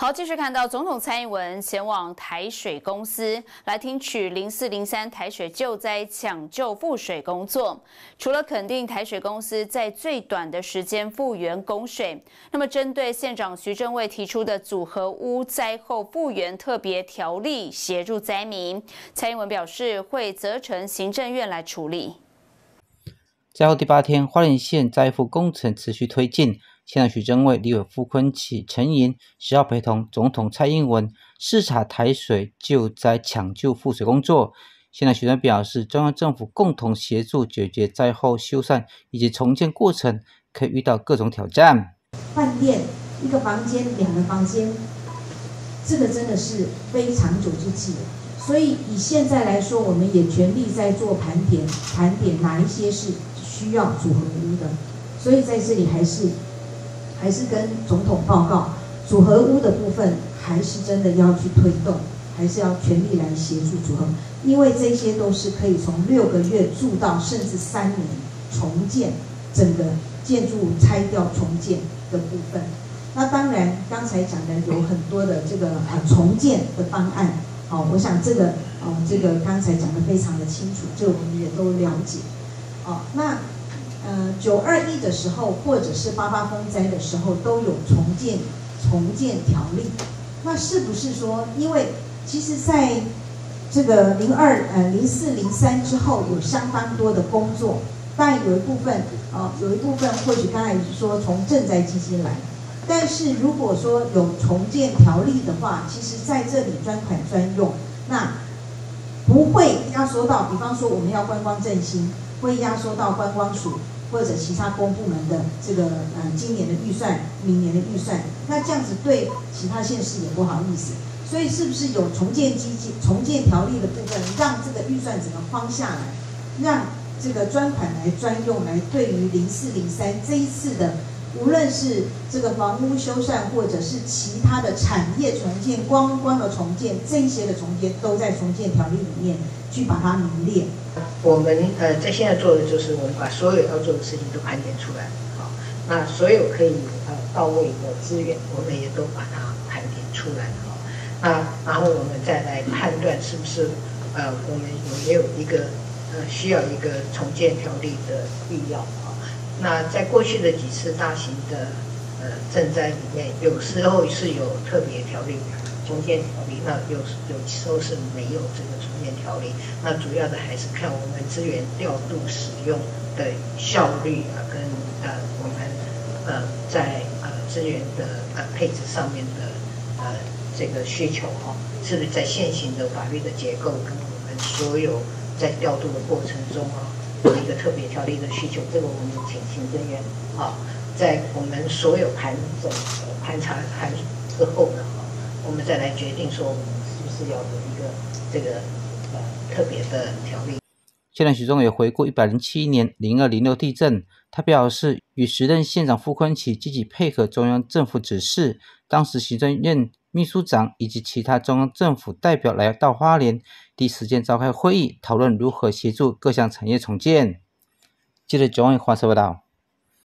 好，继续看到总统蔡英文前往台水公司来听取0403台水救灾抢救复水工作。除了肯定台水公司在最短的时间复原供水，那么针对县长徐正卫提出的组合屋灾后复原特别条例协助灾民，蔡英文表示会责成行政院来处理。 灾后第8天，花莲县灾复工程持续推进。县长徐正卫、立委傅崑萁、陈莹10号陪同总统蔡英文视察台水救灾抢救复水工作。县长徐正卫表示，中央政府共同协助解决灾后修缮以及重建过程可以遇到各种挑战。 饭店1个房间、2个房间，这个真的是非长久之计。所以以现在来说，我们也全力在做盘点哪一些是需要组合屋的。所以在这里还是跟总统报告，组合屋的部分还是真的要去推动，还是要全力来协助组合，因为这些都是可以从6个月住到甚至3年重建整个建筑拆掉重建的部分。那当然刚才讲的有很多的这个重建的方案，好，我想这个刚才讲的非常的清楚，这个我们也都了解。那921的时候，或者是88风灾的时候，都有重建条例。那是不是说，因为其实在这个04、03之后，有相当多的工作，当然有一部分或许刚才说从赈灾基金来，但是如果说有重建条例的话，其实在这里专款专用，那不会压缩到，比方说我们要观光振兴，会压缩到观光署或者其他公部门的这个今年的预算、明年的预算，那这样子对其他县市也不好意思。所以是不是有重建条例的部分，让这个预算整个框下来，让这个专款来专用，来对于04、03这一次的，无论是这个房屋修缮，或者是其他的产业重建、观光的重建，这一些的重建都在重建条例里面去把它明列。 我们在现在做的就是我们把所有要做的事情都盘点出来，好，那所有可以到位的资源，我们也都把它盘点出来，好，那然后我们再来判断是不是我们有没有一个需要一个重建条例的必要啊？那在过去的几次大型的赈灾里面，有时候是有特别条例。重建条例，那有时候是没有这个重建条例，那主要的还是看我们资源调度使用的效率跟我们在资源的配置上面的这个需求是不是在现行的法律的结构跟我们所有在调度的过程中有一个特别条例的需求，这个我们请行政院在我们所有盘查之后呢。我们再来决定说，我们是不是要有一个这个特别的条例。 县长徐正伟回顾107年02、06地震，他表示与时任县长傅崑萁积极配合中央政府指示，当时行政院秘书长以及其他中央政府代表来到花莲，第一时间召开会议，讨论如何协助各项产业重建。记者9位华视报道。